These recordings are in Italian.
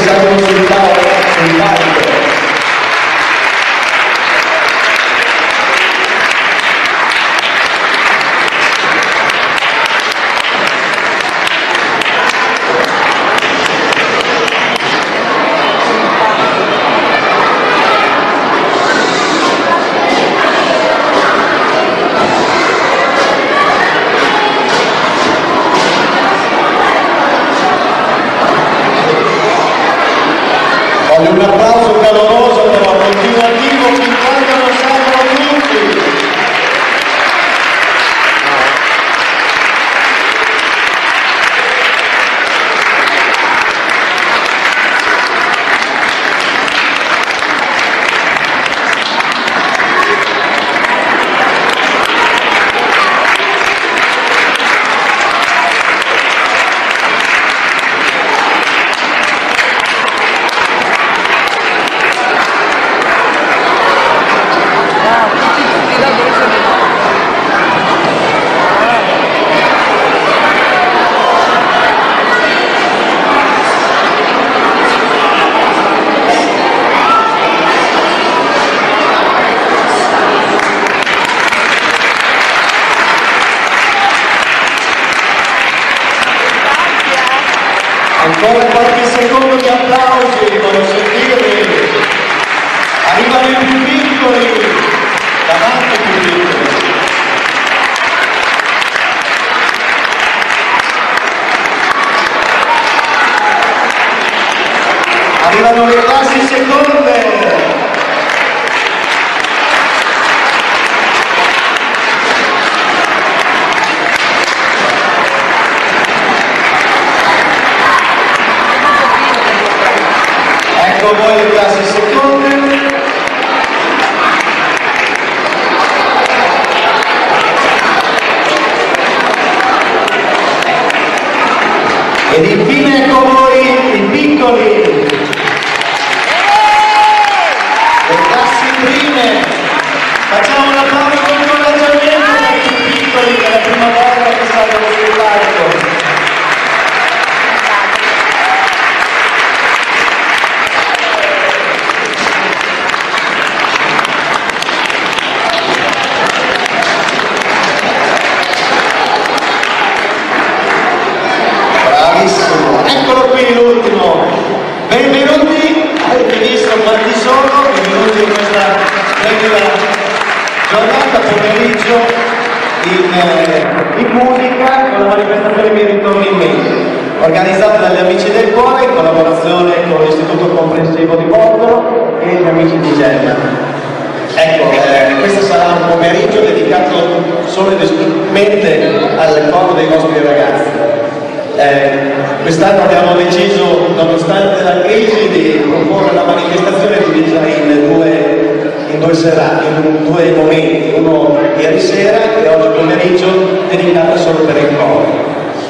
salgono sul palco. Voglio un applauso caloroso però continuativo fin quando non salgono tutti. Ancora qualche secondo di applausi, voglio sentirli. Arrivano i più piccoli, davanti ai più piccoli. Arrivano le classi seconde. Ecco voi le classi seconde. Ed infine ecco voi i piccoli. Le classi prime. Facciamo un applauso con incoraggiamento per i più piccoli che è la prima volta che salgono sul palco. Eccolo qui l'ultimo, benvenuti, avete visto quanti sono, benvenuti in questa splendida giornata, pomeriggio in musica con la manifestazione Mi ritorni in mente, organizzata dagli Amici del Cuore in collaborazione con l'Istituto Comprensivo di Borgolo e gli Amici di Gemma. Ecco, questo sarà un pomeriggio dedicato solo ed esclusivamente al coro dei nostri ragazzi. Quest'anno abbiamo deciso, nonostante la crisi, di proporre la manifestazione divisa in due serate, in due momenti, uno ieri sera e oggi pomeriggio dedicato solo per il coro.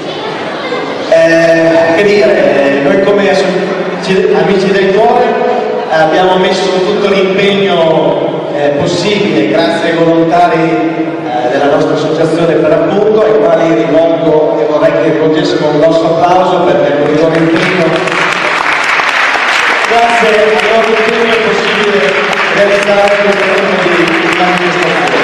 Che dire, noi come Amici del Cuore abbiamo messo tutto l'impegno possibile grazie ai volontari della nostra associazione per appunto, ai quali rivolgo e vorrei che rivolgessimo un nostro applauso perché il loro impegno, grazie al loro impegno è possibile realizzare questo tipo di manifestazione.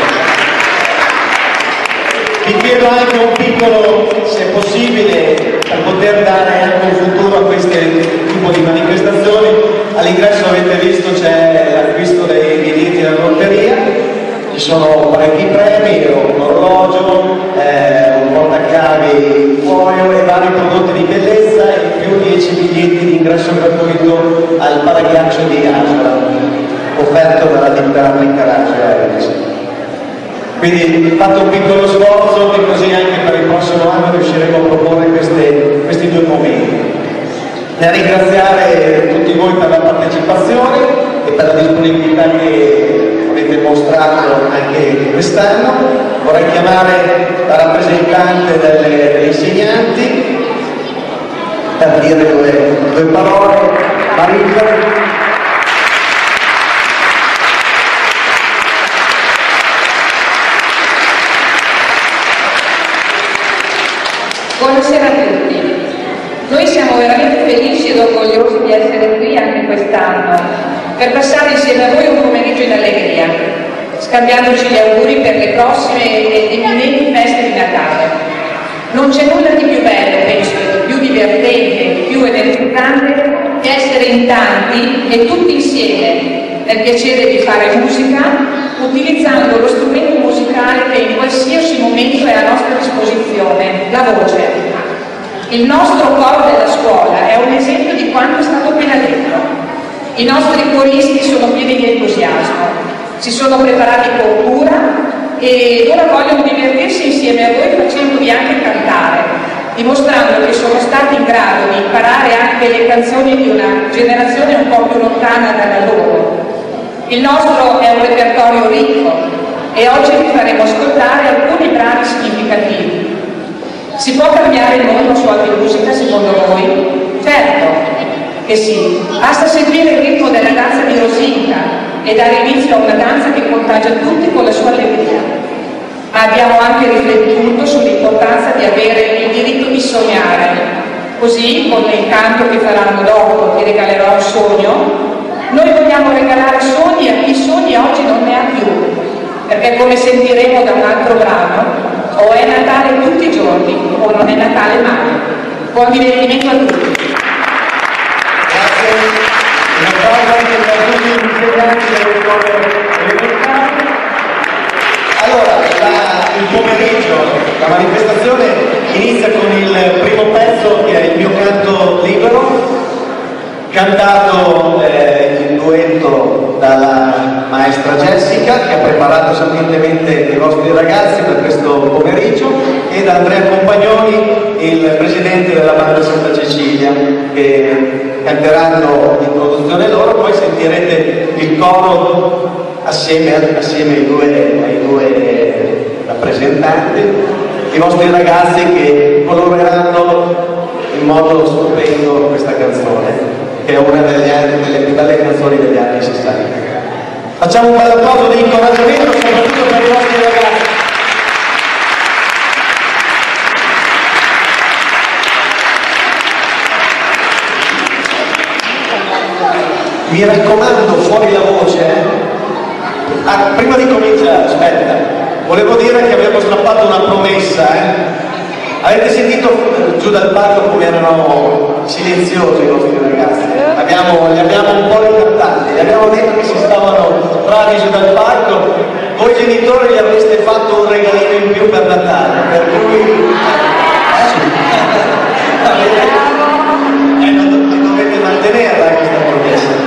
Vi chiedo anche un piccolo, se possibile, per poter dare anche un futuro a questo tipo di manifestazioni. All'ingresso avete visto c'è l'acquisto dei biglietti della lotteria, ci sono parecchi premi, un orologio, un portachiavi cuoio e vari prodotti di bellezza e in più 10 biglietti di ingresso gratuito al paraghiaccio di Angela, offerto dalla ditta Riccaraccio. Quindi fatto un piccolo sforzo che così anche per il prossimo anno riusciremo a proporre questi due momenti. Nel ringraziare tutti voi per la partecipazione e per la disponibilità che avete mostrato anche quest'anno, vorrei chiamare la rappresentante degli insegnanti per dire due parole. Marika. Buonasera a tutti. Noi siamo veramente felici ed orgogliosi di essere qui anche quest'anno per passare insieme a voi un pomeriggio in allegria, scambiandoci gli auguri per le prossime e imminenti feste di Natale. Non c'è nulla di più bello, penso, di più divertente, di più energizzante che essere in tanti e tutti insieme nel piacere di fare musica, utilizzando lo strumento musicale che in qualsiasi momento è a nostra disposizione, la voce. Il nostro coro della scuola è un esempio di quanto è stato appena detto. I nostri coristi sono pieni di entusiasmo, si sono preparati con cura e ora vogliono divertirsi insieme a voi facendovi anche cantare, dimostrando che sono stati in grado di imparare anche le canzoni di una generazione un po' più lontana dalla loro. Il nostro è un repertorio ricco e oggi vi faremo ascoltare alcuni brani significativi. Si può cambiare il mondo a suon di musica secondo voi? Certo che sì, basta seguire il ritmo della danza di Rosinka e dare inizio a una danza che contagia tutti con la sua allegria. Ma abbiamo anche riflettuto sull'importanza di avere il diritto di sognare. Così, con il canto che faranno dopo, ti regalerò un sogno, noi vogliamo regalare sogni a chi sogni oggi non ne ha più, perché come sentiremo da un altro brano, o è Natale tutti i giorni o non è Natale mai. Buon divertimento a tutti. Grazie. Un applauso anche per tutti gli insegnanti delle scuole elementari. Allora, il pomeriggio, la manifestazione inizia con il primo pezzo che è il mio canto libero, cantato in duetto dalla maestra Jessica, che ha preparato sapientemente i vostri ragazzi per questo pomeriggio, e da Andrea Compagnoni, il presidente della banda Santa Cecilia, che canteranno l'introduzione loro, poi sentirete il coro assieme ai due rappresentanti, i vostri ragazzi che coloreranno in modo stupendo questa canzone, che è una delle più belle canzoni degli anni 60. Facciamo un bel applauso di incoraggiamento soprattutto per i nostri ragazzi. Mi raccomando, fuori la voce. Prima di cominciare, aspetta, volevo dire che abbiamo strappato una promessa, Avete sentito giù dal palco come erano silenziosi i nostri ragazzi? Li abbiamo un po' ricattati, gli abbiamo detto che si stavano bravi giù dal palco. Voi genitori gli avreste fatto un regalino in più per Natale, per cui non dovete mantenerla questa promessa.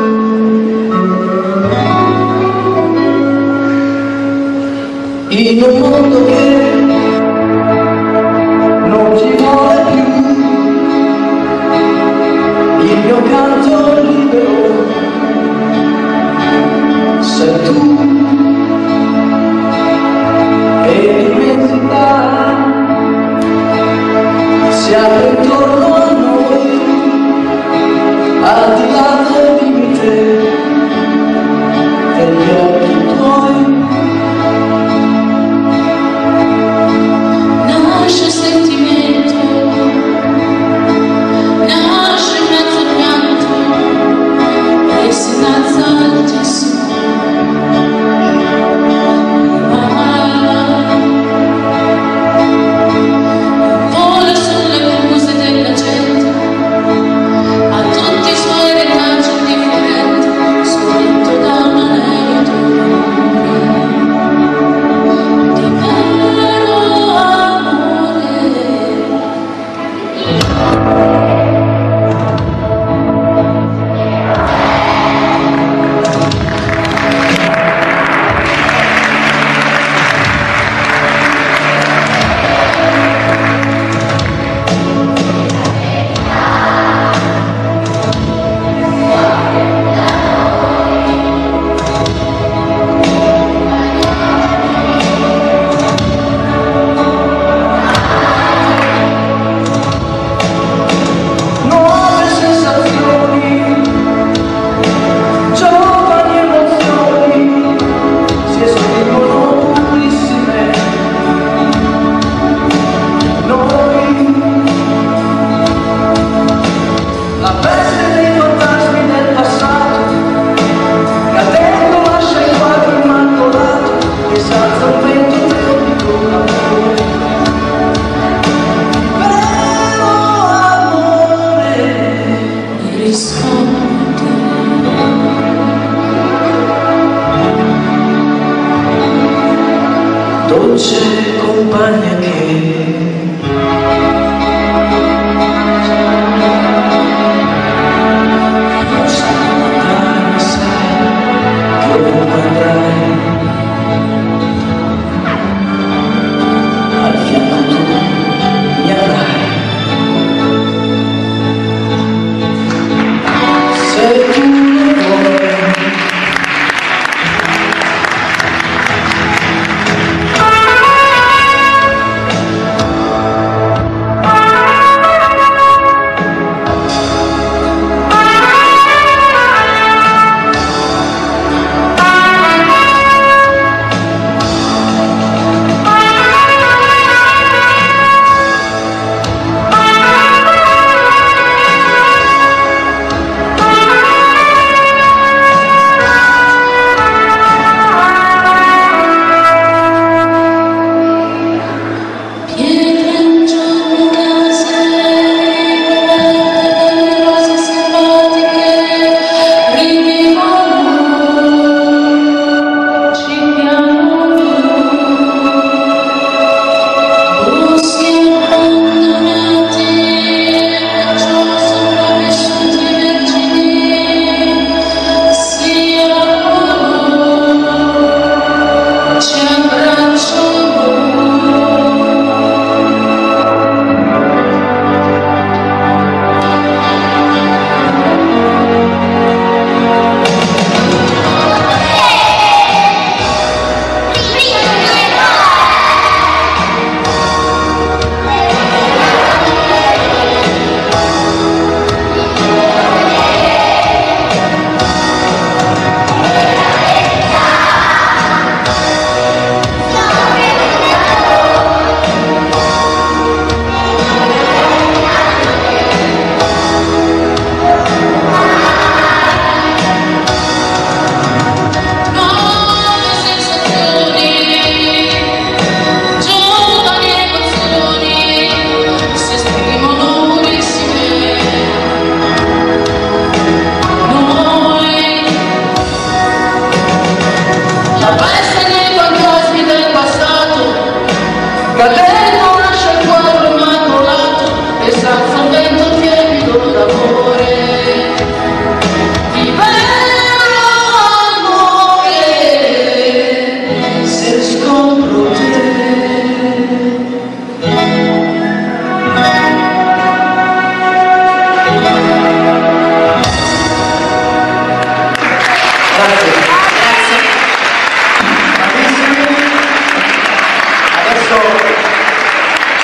In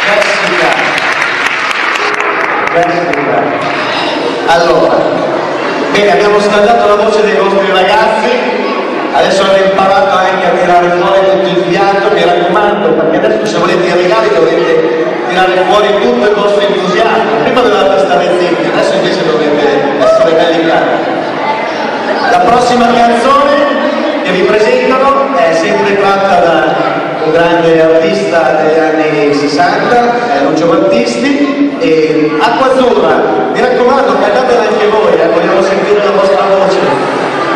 Jessica. Allora, bene, abbiamo scaldato la voce dei nostri ragazzi, adesso hanno imparato anche a tirare fuori tutto il fiato, mi raccomando, perché adesso se volete i regali dovete tirare fuori tutto il vostro entusiasmo. Prima dovevate stare zitti, adesso invece dovete essere belli carichi. La prossima canzone che vi presentano è sempre tratta da un grande artista degli anni 60, Lucio Battisti, e Acqua Azzurra. Mi raccomando, cantatela anche voi, vogliamo sentire la vostra voce.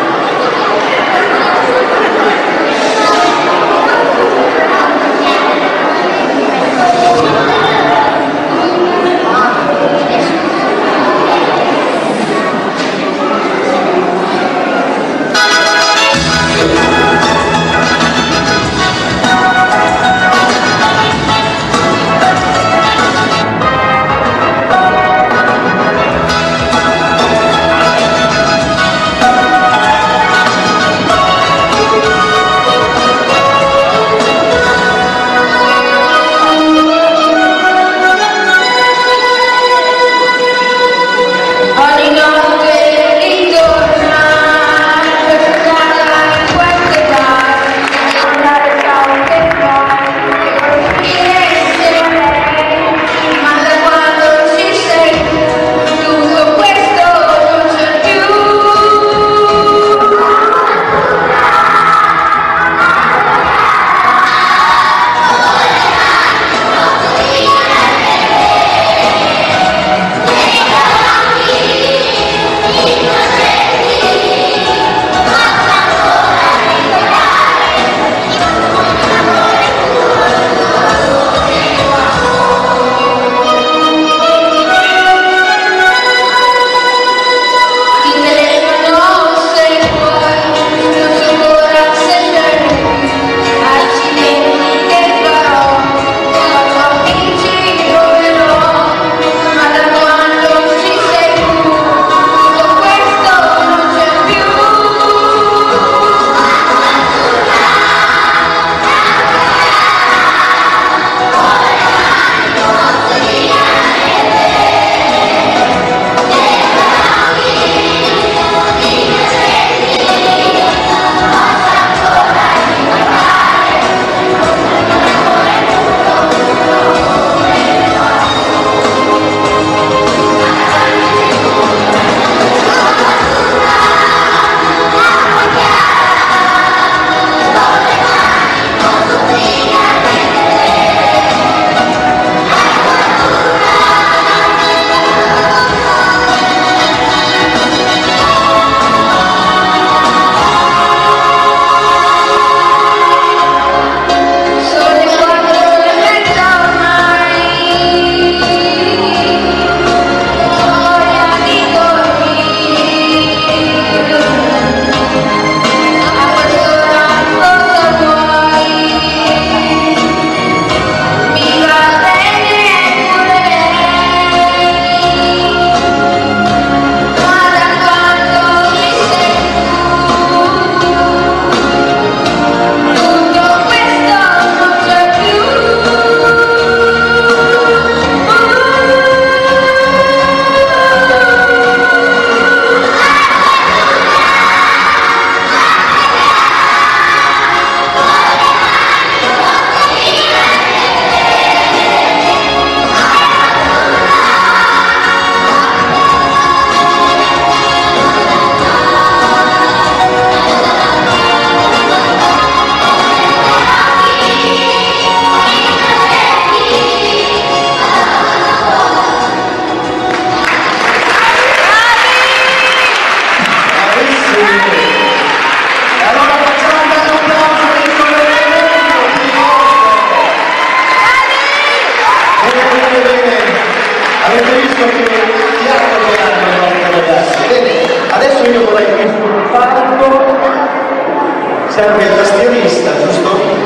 serve il tastierista, giusto?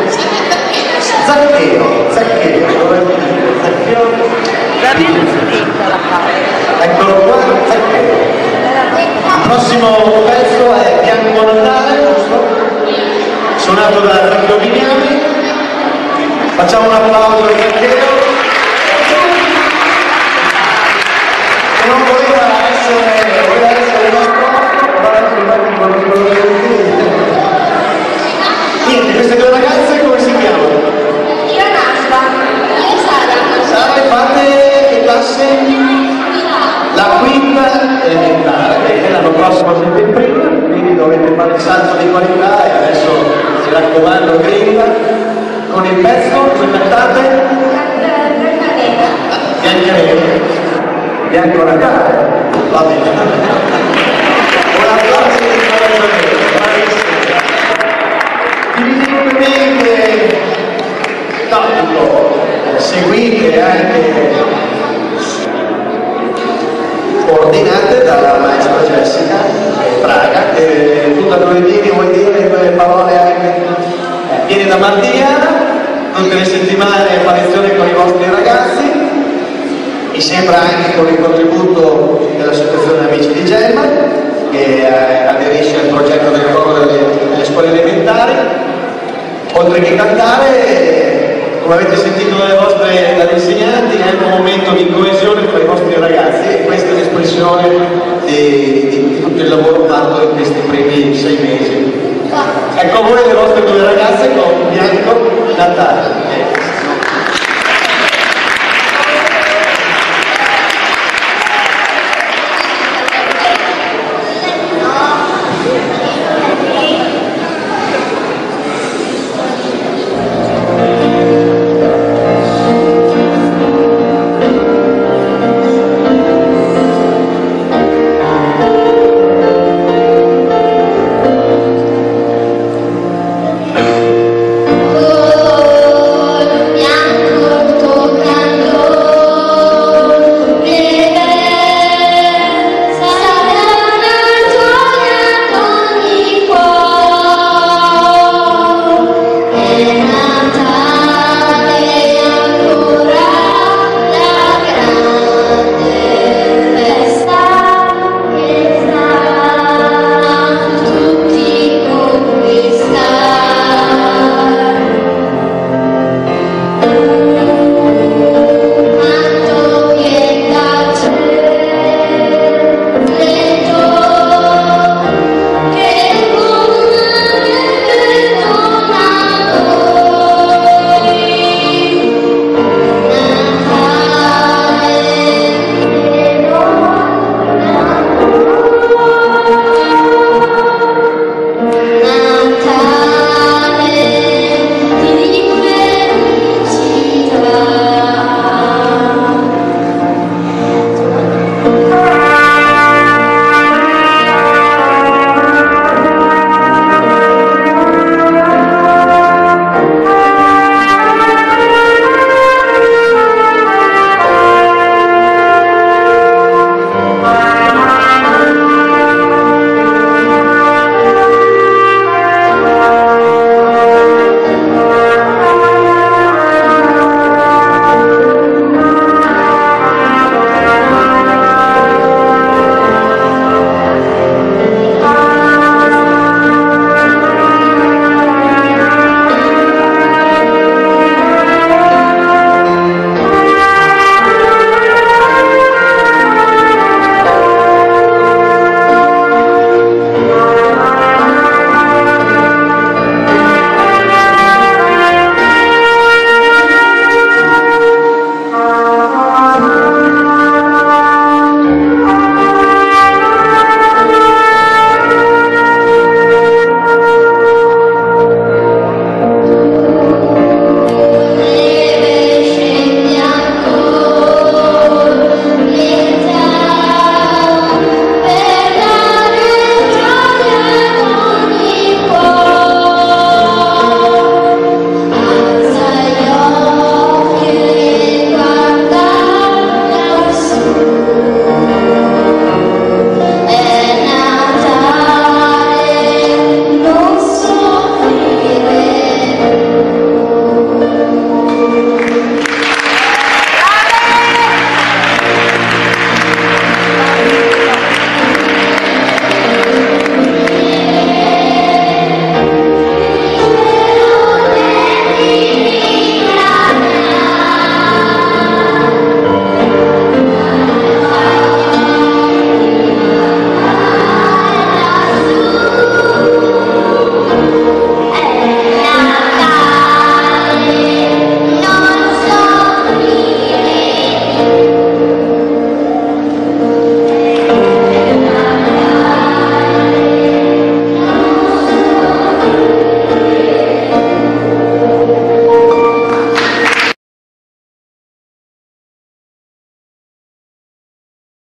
Zaccheo. Eccolo qua, Zaccheo. Il prossimo pezzo è Bianco Natale, giusto? Suonato da Zaccheo Vignani. Facciamo un applauso a Zaccheo. il pezzo, voi cantate? Bianco Natale, va bene. Un applauso di incoraggiamento, bravissimo. Evidentemente, no, dico, seguite anche ordinate dalla maestra Jessica Praga, che tutta lunedì vuoi dire quelle parole anche. Viene da Martigliana, tutte le settimane fa lezione con i vostri ragazzi, mi sembra anche con il contributo dell'associazione Amici di Gemma, che aderisce al progetto del coro delle scuole elementari. Oltre che cantare, come avete sentito dagli insegnanti, è un momento di coesione tra i vostri ragazzi e questa è l'espressione di tutto il lavoro fatto in questi primi 6 mesi. Ecco voi le vostre due ragazze con Bianco Natale.